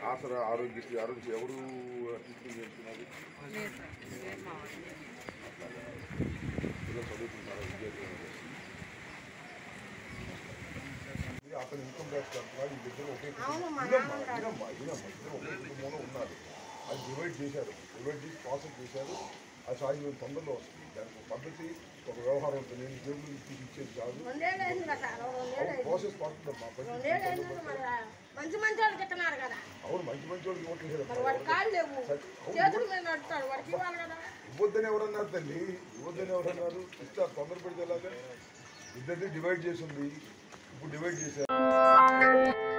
ఆసరా ఆరోగ్యశ్రీ ఎవరు ట్రీట్మెంట్ చేస్తున్నారు? చదువుకుంటున్నారు విద్యార్థులు. అతను ఇన్కమ్ ట్యాక్స్ కడుతున్నాడు. ఇద్దరు ఒకే కుటుంబంలో ఉన్నారు. అది డివైడ్ చేసి ప్రాసెస్ చేశారు. అది సాధ్యం తొందరలో వస్తుంది. దానికి పద్ధతి ఒక వ్యవహారం ఉంటుంది. నేను జేబులు తీసి ఇచ్చేది కాదు. ప్రాసెస్ పడుతుందమ్మా. అవును, మంచి వాళ్ళకి ఇవ్వట్లేదు. ఇవ్వద్దని ఎవరన్నారు తల్లి? ఇవ్వద్దని ఎవరన్నారు? ఇస్తారు. తొందర పెడితే ఎలాగా? ఇద్దరిని డివైడ్ చేసి ఉంది. ఇప్పుడు డివైడ్ చేశారు.